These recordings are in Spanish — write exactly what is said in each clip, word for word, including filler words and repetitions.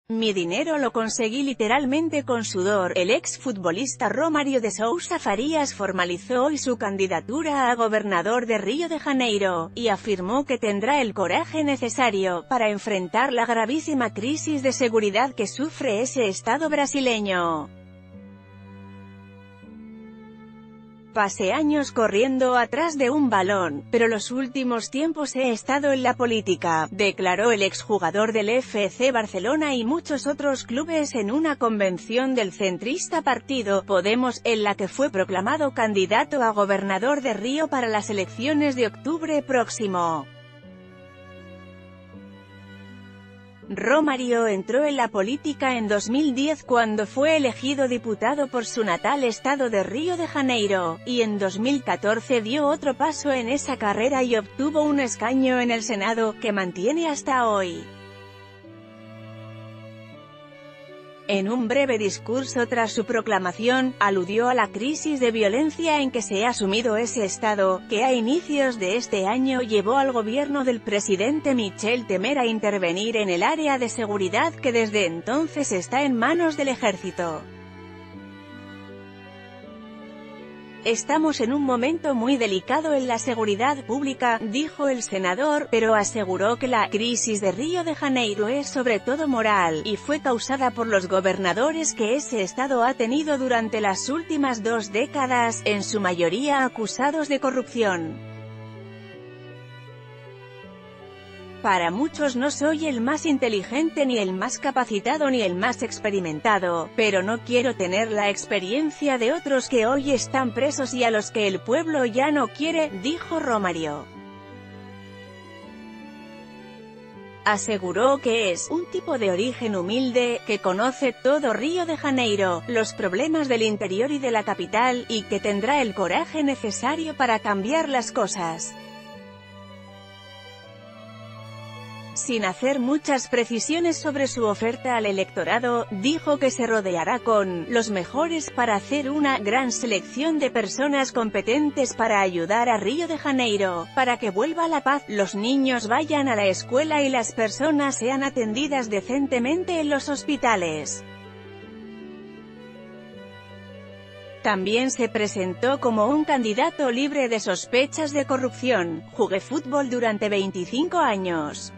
Mi dinero lo conseguí literalmente con sudor. El exfutbolista Romário de Sousa Farias formalizó hoy su candidatura a gobernador de Río de Janeiro, y afirmó que tendrá el coraje necesario para enfrentar la gravísima crisis de seguridad que sufre ese estado brasileño. Pasé años corriendo atrás de un balón, pero los últimos tiempos he estado en la política, declaró el exjugador del F C Barcelona y muchos otros clubes en una convención del centrista partido Podemos, en la que fue proclamado candidato a gobernador de Río para las elecciones de octubre próximo. Romário entró en la política en dos mil diez cuando fue elegido diputado por su natal estado de Río de Janeiro, y en dos mil catorce dio otro paso en esa carrera y obtuvo un escaño en el Senado, que mantiene hasta hoy. En un breve discurso tras su proclamación, aludió a la crisis de violencia en que se ha sumido ese estado, que a inicios de este año llevó al gobierno del presidente Michel Temer a intervenir en el área de seguridad que desde entonces está en manos del ejército. Estamos en un momento muy delicado en la seguridad pública, dijo el senador, pero aseguró que la crisis de Río de Janeiro es sobre todo moral, y fue causada por los gobernadores que ese estado ha tenido durante las últimas dos décadas, en su mayoría acusados de corrupción. Para muchos no soy el más inteligente ni el más capacitado ni el más experimentado, pero no quiero tener la experiencia de otros que hoy están presos y a los que el pueblo ya no quiere, dijo Romário. Aseguró que es un tipo de origen humilde, que conoce todo Río de Janeiro, los problemas del interior y de la capital, y que tendrá el coraje necesario para cambiar las cosas. Sin hacer muchas precisiones sobre su oferta al electorado, dijo que se rodeará con los mejores para hacer una gran selección de personas competentes para ayudar a Río de Janeiro, para que vuelva la paz, los niños vayan a la escuela y las personas sean atendidas decentemente en los hospitales. También se presentó como un candidato libre de sospechas de corrupción. Jugué fútbol durante veinticinco años.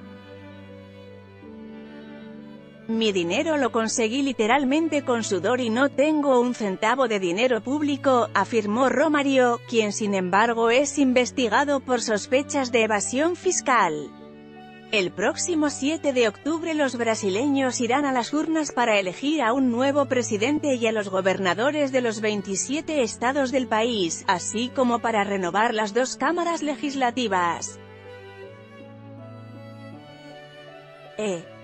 Mi dinero lo conseguí literalmente con sudor y no tengo un centavo de dinero público, afirmó Romário, quien sin embargo es investigado por sospechas de evasión fiscal. El próximo siete de octubre los brasileños irán a las urnas para elegir a un nuevo presidente y a los gobernadores de los veintisiete estados del país, así como para renovar las dos cámaras legislativas. E.